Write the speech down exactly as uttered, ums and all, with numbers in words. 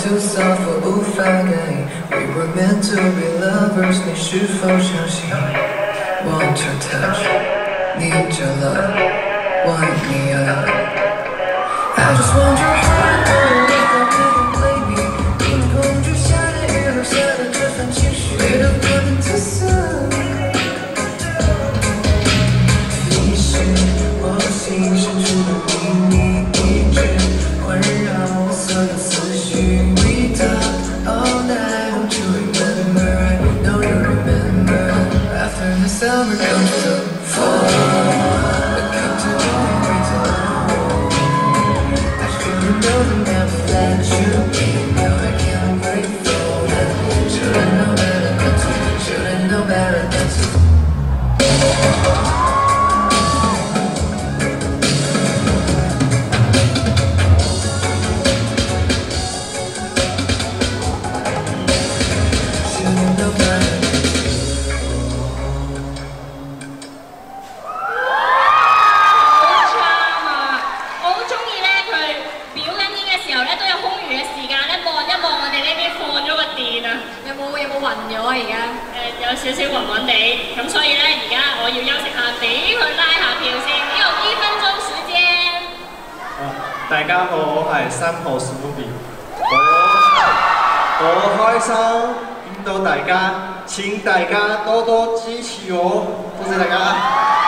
too soft， 我无法感应。We were meant to be lovers， 你是否相信 ？Want your touch，need your love，want me up。I just want your heart，baby，你能控制下的雨落下的这份情绪 ，We don't want it to sun。你是我心深处的秘密，一直环绕我所有思绪。We talk all night, don't you remember? I know you remember. After the summer comes the fall.I should've never let you in. Now I can't wait for that. Should've known better than to. Should've known better than to. 暈咗而家，誒有少少暈暈地，咁所以咧而家我要休息下，俾佢拉下票先，呢個一分鐘時間。 啊，大家好，我係三號 Snoopy， 我好開心見到大家，請大家多多支持我，多謝大家。